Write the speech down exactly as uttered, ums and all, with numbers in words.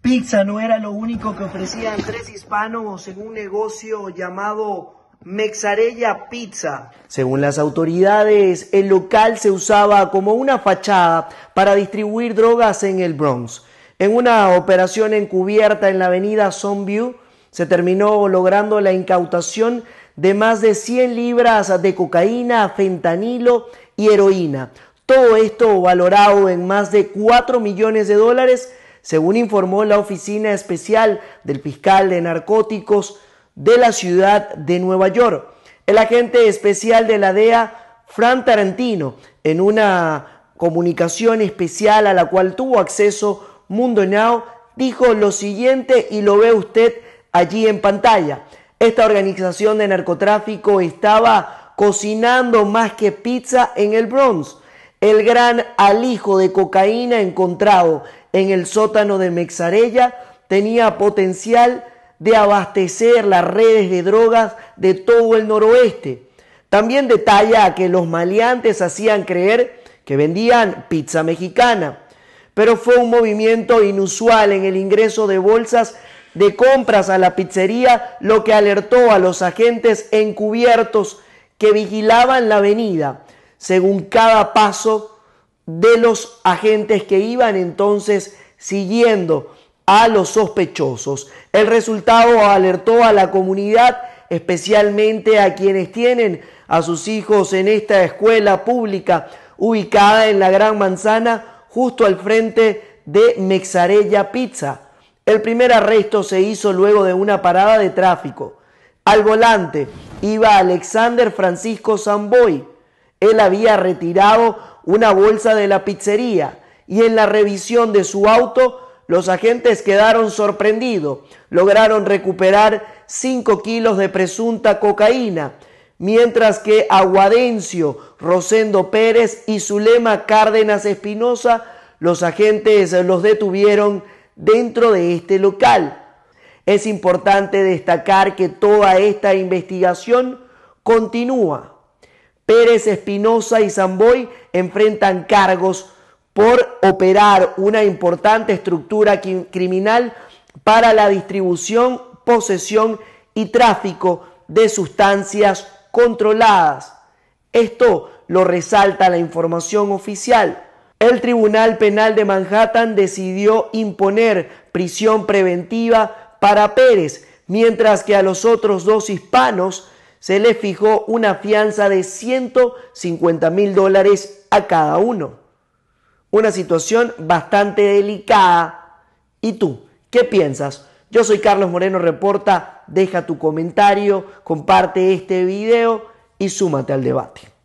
Pizza no era lo único que ofrecían tres hispanos en un negocio llamado Mexarella Pizza. Según las autoridades, el local se usaba como una fachada para distribuir drogas en el Bronx. En una operación encubierta en la avenida Sunview, se terminó logrando la incautación de más de cien libras de cocaína, fentanilo y heroína. Todo esto valorado en más de cuatro millones de dólares, según informó la Oficina Especial del Fiscal de Narcóticos de la ciudad de Nueva York. El agente especial de la D E A, Frank Tarantino, en una comunicación especial a la cual tuvo acceso Mundo Now, dijo lo siguiente y lo ve usted allí en pantalla. Esta organización de narcotráfico estaba cocinando más que pizza en el Bronx. El gran alijo de cocaína encontrado en el sótano de Mexarella tenía potencial de abastecer las redes de drogas de todo el noroeste. También detalla que los maleantes hacían creer que vendían pizza mexicana, pero fue un movimiento inusual en el ingreso de bolsas de compras a la pizzería lo que alertó a los agentes encubiertos que vigilaban la avenida, según cada paso de los agentes que iban entonces siguiendo a los sospechosos. El resultado alertó a la comunidad, especialmente a quienes tienen a sus hijos en esta escuela pública ubicada en la Gran Manzana, justo al frente de Mexarella Pizza. El primer arresto se hizo luego de una parada de tráfico. Al volante iba Alexander Francisco Samboy. Él había retirado una bolsa de la pizzería y en la revisión de su auto los agentes quedaron sorprendidos. Lograron recuperar cinco kilos de presunta cocaína, mientras que Aguadencio Rosendo Pérez y Zulema Cárdenas Espinosa, los agentes los detuvieron dentro de este local. Es importante destacar que toda esta investigación continúa. Pérez, Espinosa y Samboy enfrentan cargos por operar una importante estructura criminal para la distribución, posesión y tráfico de sustancias controladas. Esto lo resalta la información oficial. El Tribunal Penal de Manhattan decidió imponer prisión preventiva para Pérez, mientras que a los otros dos hispanos se les fijó una fianza de ciento cincuenta mil dólares a cada uno. Una situación bastante delicada. ¿Y tú? ¿Qué piensas? Yo soy Carlos Moreno Reporta. Deja tu comentario, comparte este video y súmate al debate.